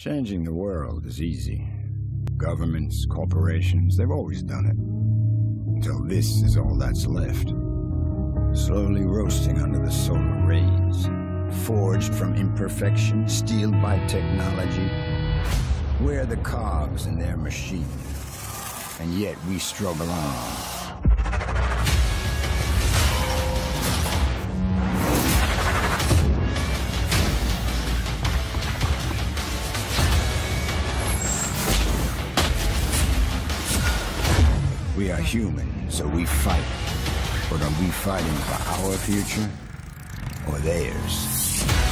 Changing the world is easy. Governments, corporations, they've always done it. Until this is all that's left. Slowly roasting under the solar rays. Forged from imperfection, steeled by technology. We're the cogs in their machine. And yet we struggle on. We are human, so we fight. But are we fighting for our future or theirs?